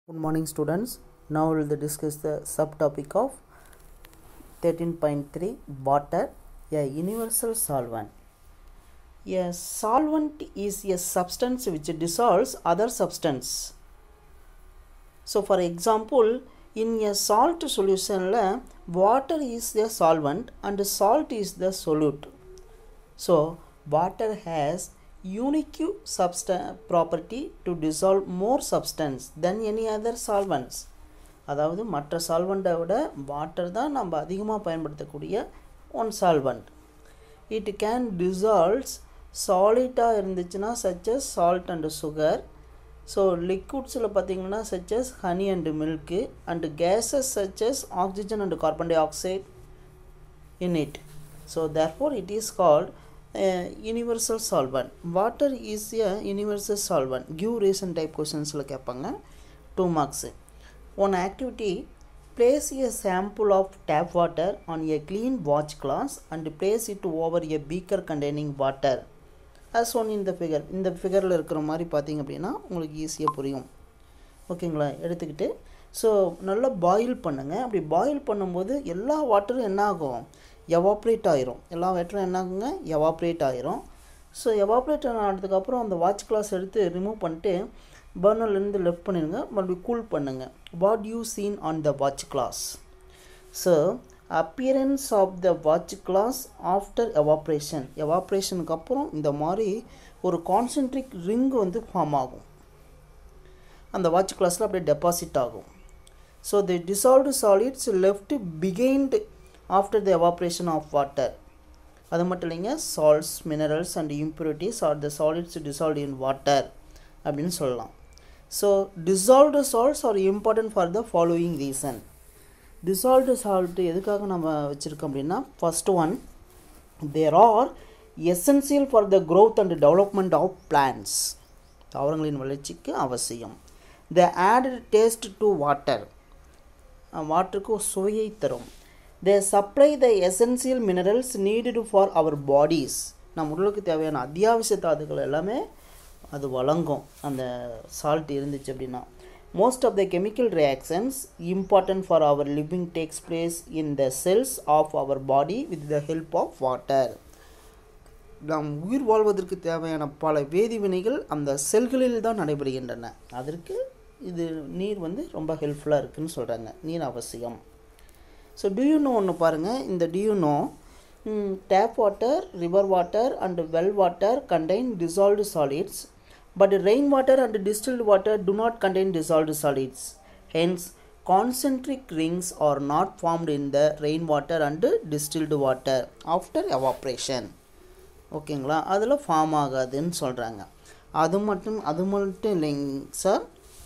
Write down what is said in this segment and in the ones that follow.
Good morning students. Now we will discuss the subtopic of 13.3 water, a universal solvent. A solvent is a substance which dissolves other substance. So for example, in a salt solution water is the solvent and salt is the solute. So water has unique property to dissolve more substance than any other solvents. அதாவது மற்ற சால்வெண்ட்டை விட water தான் நம்ம அதிகமாக பயன்படுத்தக்கூடிய one solvent. It can dissolves சாலிட்டாக இருந்துச்சுன்னா such as salt and sugar. So லிக்விட்ஸில் பார்த்திங்கன்னா such as honey and milk and gases such as oxygen and carbon dioxide in it. So therefore it is called universal solvent. Water is a universal solvent. Give reason type questions la keppanga 2 marks. One activity, place a sample of tap water on a clean watch glass and place it over a beaker containing water as shown in the figure. இந்த ஃபிகரில் இருக்கிற மாதிரி பார்த்தீங்க அப்படின்னா உங்களுக்கு ஈஸியாக புரியும். ஓகேங்களா? எடுத்துக்கிட்டு ஸோ நல்லா பாயில் பண்ணுங்கள். அப்படி பாயில் பண்ணும்போது எல்லா வாட்டரும் என்ன ஆகும்? எவாப்ரேட் ஆயிரும். எல்லா வாட்டரும் என்ன ஆகுங்க? எவாப்ரேட் ஆயிரும். ஸோ எவாப்ரேட் ஆனதுக்கப்புறம் அந்த வாட்ச் கிளாஸ் எடுத்து ரிமூவ் பண்ணிட்டு பர்னர்லேருந்து லெஃப்ட் பண்ணிடுங்க. மறுபடியும் கூல் பண்ணுங்கள். What you seen on the watch glass? So appearance of the watch glass after எவாப்ரேஷனுக்கு அப்புறம் இந்த மாதிரி ஒரு கான்சென்ட்ரிக் ரிங் வந்து ஃபார்ம் ஆகும். அந்த வாட்ச் கிளாஸில் அப்படியே டெபாசிட் ஆகும். So the dissolved solids left behind after the evaporation of water. அது மட்டும் இல்லைங்க, salts, minerals and impurities are the solids dissolved in water அப்படின்னு சொல்லலாம். So dissolved salts are important for the following reason. Dissolved salt எதுக்காக நம்ம வச்சுருக்கோம் அப்படின்னா, first one, there are essential for the growth and development of plants. தாவரங்களின் வளர்ச்சிக்கு அவசியம். The added taste to water, வாட்டருக்கு சுவையை தரும். They supply the essential minerals needed for our bodies. நம் உடலுக்கு தேவையான அத்தியாவசிய தாதுக்கள் எல்லாமே அது வழங்கும் அந்த சால்ட் இருந்துச்சு அப்படின்னா. Most of the chemical reactions important for our living takes place in the cells of our body with the help of water. நாம் உயிர் வாழ்வதற்கு தேவையான பல வேதிவினைகள் அந்த செல்களில் தான் நடைபெறுகின்றன. அதற்கு இது நீர் வந்து ரொம்ப ஹெல்ப்ஃபுல்லாக இருக்குதுன்னு சொல்கிறாங்க. நீர் அவசியம். ஸோ do you know ஒன்று பாருங்கள். இந்த do you know tap water, river water and well water contain dissolved solids, but rain water and distilled water do not contain dissolved solids. Hence concentric rings are not formed in the rain water and distilled water after evaporation. ஓகேங்களா? அதில் form ஆகாதுன்னு சொல்கிறாங்க. அது மட்டும் இல்லைங்க sir.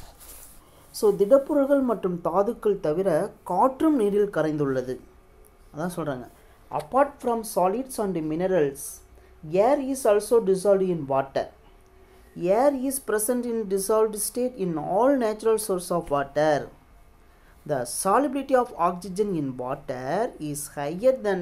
So திடப்பொருள்கள் மற்றும் தாதுக்கள் தவிர காற்றும் நீரில் கரைந்துள்ளது. அதான் சொல்கிறாங்க. Apart from solids and minerals, air is also dissolved in water. Air is present in dissolved state in all natural source of water. The solubility of oxygen in water is higher than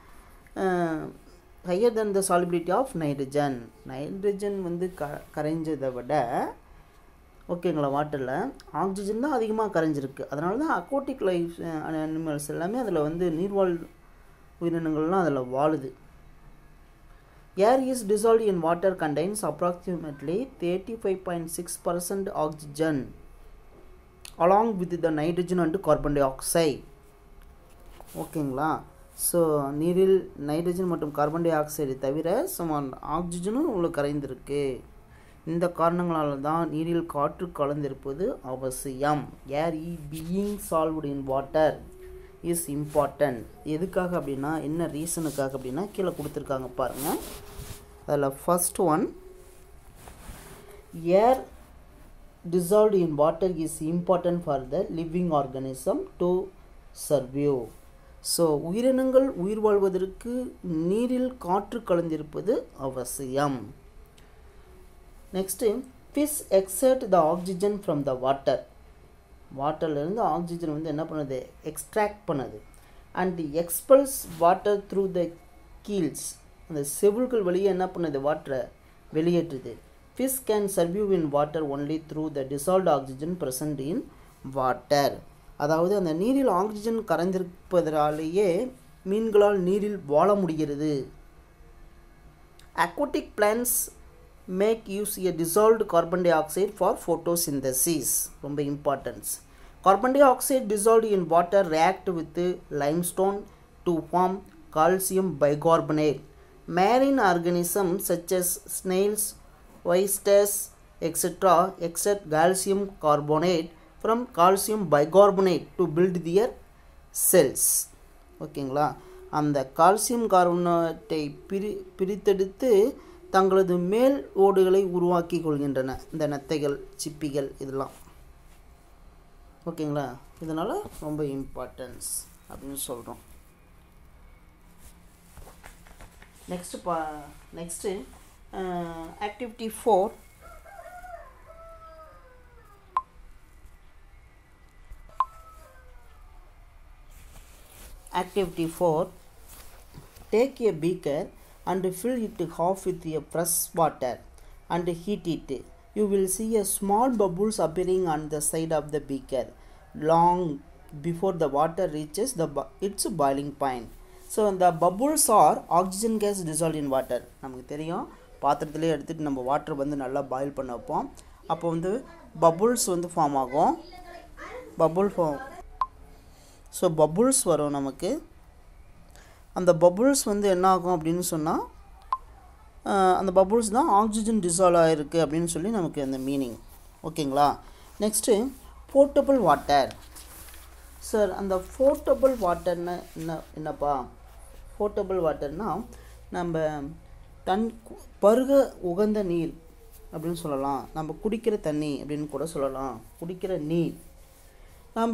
the solubility of nitrogen. Nitrogen வந்து கரைஞ்சதை விட ஓகேங்களா வாட்டரில் oxygen தான் அதிகமாக கரைஞ்சிருக்கு. அதனால தான் aquatic life animals எல்லாமே அதில் வந்து நீர்வாழ் உயிரினங்கள்லாம் அதில் வாழுது. Air is dissolved in water contains approximately 35.6% oxygen along with the nitrogen and carbon dioxide. ஓகேங்களா? ஸோ நீரில் நைட்ரஜன் மற்றும் கார்பன் டை ஆக்சைடு தவிர சுமார் ஆக்சிஜனும் உங்களுக்கு கரைந்திருக்கு. இந்த காரணங்களால் தான் நீரில் காற்று கலந்திருப்பது அவசியம். Air being solved in water is important. எதுக்காக அப்படின்னா, என்ன ரீசனுக்காக அப்படின்னா கீழே கொடுத்துருக்காங்க பாருங்கள். அதில் first one, air dissolved in water is important for the living organism to survive. So உயிரினங்கள் உயிர் வாழ்வதற்கு நீரில் காற்று கலந்திருப்பது அவசியம். Next, fish exert the oxygen from the water. வாட்டர்லேருந்து ஆக்சிஜன் வந்து என்ன பண்ணுது? எக்ஸ்ட்ராக்ட் பண்ணுது. And expels water through the gills. அந்த செவில்கள் வழியே என்ன பண்ணுது? வாட்டரை வெளியேற்றுது. Fish can survive in water only through the dissolved oxygen present in water. அதாவது அந்த நீரில் ஆக்சிஜன் கரைந்திருப்பதாலேயே மீன்களால் நீரில் வாழ முடிகிறது. Aquatic plants make use a dissolved carbon dioxide for photosynthesis. ரொம்ப importance. Carbon dioxide dissolved in water react with limestone to form calcium bicarbonate. Marine organisms such as snails, oysters, etc. extract calcium carbonate from calcium bicarbonate to build their cells. ஓகேங்களா? அந்த calcium கார்பனேட்டை பிரித்தெடுத்து தங்களது மேல் ஓடுகளை உருவாக்கி கொள்கின்றன இந்த நத்தைகள், சிப்பிகள் இதெல்லாம். ஓகேங்களா? இதனால் ரொம்ப இம்பார்ட்டன்ஸ் அப்படின்னு சொல்கிறோம். Next activity 4. Activity 4. Take a beaker and fill it half with a fresh water and heat it. You will see a small bubbles appearing on the side of the beaker long before the water reaches its boiling point. So the bubbles are oxygen gas dissolved in water. நமக்கு தெரியும், பாத்திரத்திலே எடுத்துட்டு நம்ம water வந்து நல்லா boil பண்ண வைப்போம். அப்போ வந்து பபுள்ஸ் வந்து ஃபார்ம் ஆகும். ஸோ பபுள்ஸ் வரும் நமக்கு. அந்த பபுள்ஸ் வந்து என்ன ஆகும் அப்படின்னு சொன்னால், அந்த பபுள்ஸ் தான் ஆக்சிஜன் டிசால்வ் ஆகிருக்கு அப்படின்னு சொல்லி நமக்கு அந்த மீனிங். ஓகேங்களா? Next portable water. சார் அந்த போர்ட்டபிள் வாட்டர்னா என்னப்பா? போர்ட்டபிள் வாட்டர்னால் நம்ம பருக உகந்த நீர் அப்படின்னு சொல்லலாம். நம்ம குடிக்கிற தண்ணி அப்படின்னு கூட சொல்லலாம். குடிக்கிற நீர். நம்ம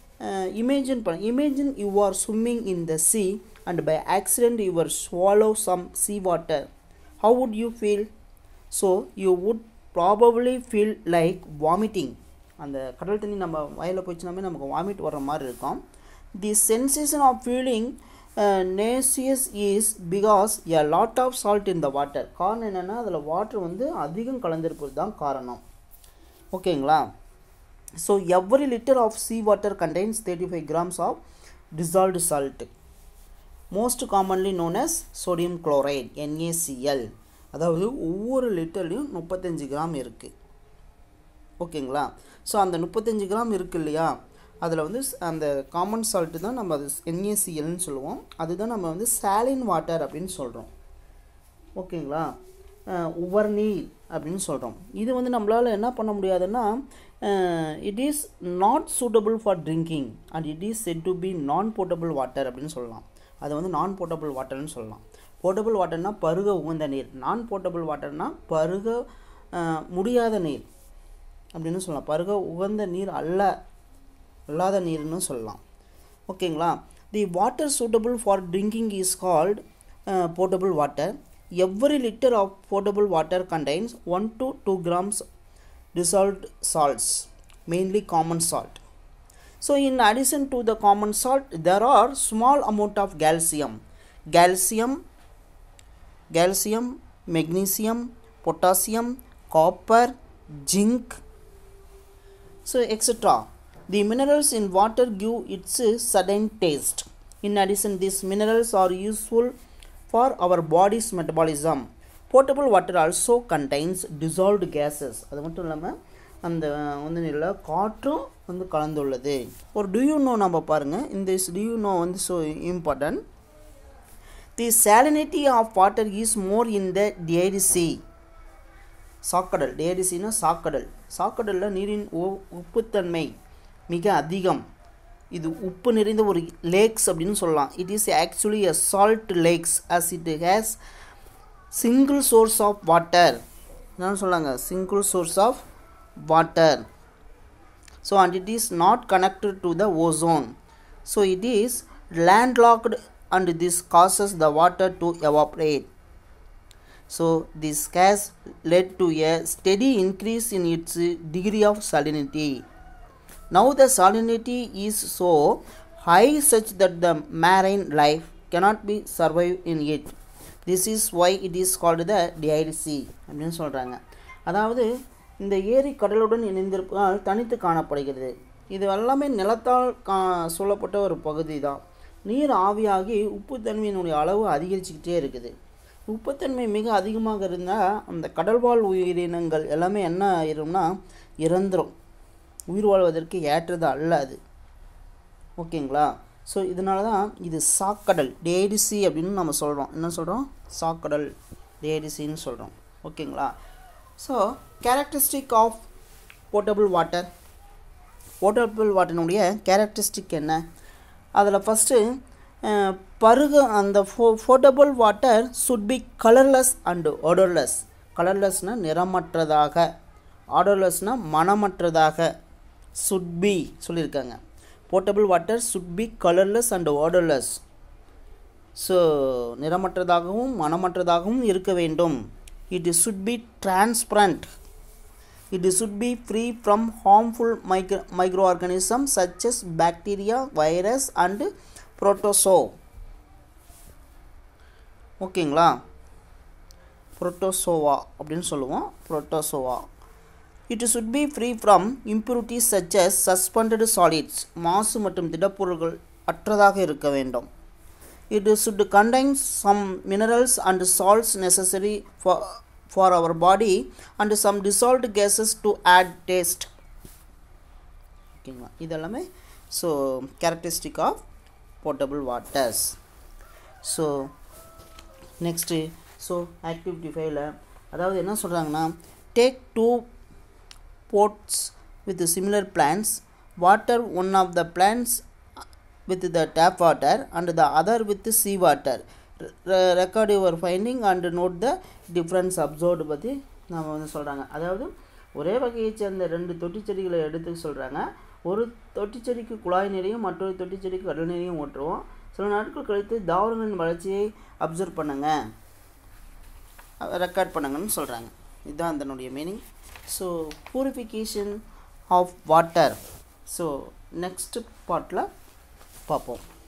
imagine you are swimming in the sea and by accident you were swallow some sea water. How would you feel? So you would probably feel like vomiting. அந்த கடல் தண்ணி நம்ம வாயில் போயிடுச்சுனாமே நமக்கு வாமிட் வர மாதிரி இருக்கும். The sensation of feeling nauseous is because a lot of salt in the water. காரணம் என்னென்னா அதில் வாட்டர் வந்து அதிகம் கலந்திருப்பது தான் காரணம். ஓகேங்களா? So every liter of sea water contains 35 grams of dissolved salt, most commonly known as sodium chloride, NaCl. அதாவது ஒவ்வொரு லிட்டர்லையும் 35 கிராம் இருக்குது. ஓகேங்களா? ஸோ அந்த 35 கிராம் இருக்குது இல்லையா, அதில் வந்து அந்த காமன் சால்ட்டு தான் நம்ம அது NaClன்னு சொல்லுவோம். அதுதான் நம்ம வந்து சாலின் வாட்டர் அப்படின்னு சொல்கிறோம். ஓகேங்களா? உவர்நீர் அப்படின்னு சொல்கிறோம். இது வந்து நம்மளால் என்ன பண்ண முடியாதுன்னா, it is not suitable for drinking and it is said to be non portable water அப்படின்னு சொல்லலாம். அது வந்து நான் போர்ட்டபிள் வாட்டர்னு சொல்லலாம். போர்ட்டபிள் வாட்டர்னால் பருக உகந்த நீர். நான் போர்ட்டபிள் வாட்டர்னால் பருக முடியாத நீர் அப்படின்னு சொல்லலாம். பருக உகந்த நீர் அல்லாத நீர்னு சொல்லலாம். ஓகேங்களா? The water suitable for drinking is called portable water. Every liter of potable water contains 1 to 2 grams dissolved salts, mainly common salt. So in addition to the common salt, there are small amount of calcium, magnesium, potassium, copper, zinc, so etc. The minerals in water give its certain taste. In addition, these minerals are useful for our body's metabolism. Potable water also contains dissolved gases. அது மட்டும் இல்லாமல் அந்த வந்து நல்ல காற்றும் வந்து கலந்துள்ளது. ஒரு do you know நம்ம பாருங்கள். இந்த do you know வந்து so important. The salinity of water is more in the Dead Sea. சாக்கடல். Dead Seaனா சாக்கடல். சாக்கடலில் நீரின் உப்புத்தன்மை மிக அதிகம். இது உப்பு நிறைந்த ஒரு லேக்ஸ் அப்படின்னு சொல்லலாம். It is actually a salt lakes as it has single source of water. என்னன்னு சொல்லாங்க? single source of water. So and it is not connected to the ozone. So it is landlocked and this causes the water to evaporate. So this has led to a steady increase in its degree of salinity. Now the salinity is so high such that the marine life cannot be survive in it. This is why it is called the Dead Sea அப்படின்னு சொல்கிறாங்க. அதாவது இந்த ஏரி கடலுடன் இணைந்திருப்பதால் தனித்து காணப்படுகிறது. இது எல்லாமே நிலத்தால் சூழப்பட்ட ஒரு பகுதி தான். நீர் ஆவியாகி உப்புத்தன்மையினுடைய அளவு அதிகரிச்சுக்கிட்டே இருக்குது. உப்புத்தன்மை மிக அதிகமாக இருந்தால் அந்த கடல்வாழ் உயிரினங்கள் எல்லாமே என்ன ஆயிரும்னா இறந்துடும். உயிர் வாழ்வதற்கு ஏற்றது அல்ல அது. ஓகேங்களா? ஸோ இதனால தான் இது சாக்கடல், டேட் சி அப்படின்னு நம்ம சொல்கிறோம். என்ன சொல்கிறோம்? சாக்கடல், டேட் சின்னு சொல்கிறோம். ஓகேங்களா? So characteristic of portable water. Portable வாட்டரினுடைய கேரக்டரிஸ்டிக் என்ன? அதில் ஃபஸ்ட்டு அந்த portable water should be colourless and odourless. கலர்லெஸ்னால் நிறமற்றதாக, ஆடர்லெஸ்னால் மனமற்றதாக, சுட் பி சொல்லியிருக்காங்க. Portable water should be colourless and odourless. So நிறமற்றதாகவும் மனமற்றதாகவும் இருக்க வேண்டும். It should be transparent. It should be free from harmful micro organism such as bacteria, virus and protozoa. ஓகேங்களா? புரோட்டோசோவா அப்படின்னு சொல்லுவோம். Protozoa. It should be free from impurities such as suspended solids. மாசு மற்றும் திடப்பொருட்கள் அற்றதாக இருக்க வேண்டும். It should contain some minerals and salts necessary for our body and some dissolved gases to add taste. ஓகேங்களா? இதெல்லாமே so characteristic of portable waters. So next so activity 5ல அதாவது என்ன சொல்கிறாங்கன்னா, take 2 pots with similar plants, water one of the plants with the tap water and the other with the sea water. Record your finding and note the difference observed. பற்றி நாம் வந்து சொல்கிறாங்க. அதாவது ஒரே வகையை சேர்ந்த 2 தொட்டி செடிகளை எடுத்து சொல்கிறாங்க. ஒரு தொட்டி செடிக்கு குழாய் நிறையும் மற்றொரு தொட்டி செடிக்கு கடல் நிறையும் ஊற்றுவோம். சில நாட்கள் கழித்து தாவரங்களின் வளர்ச்சியை அப்சர்வ் பண்ணுங்க, ரெக்கார்ட் பண்ணுங்கன்னு சொல்கிறாங்க. இதுதான் அதனுடைய meaning. So purification of water. So next பார்ட்டில் பார்ப்போம்.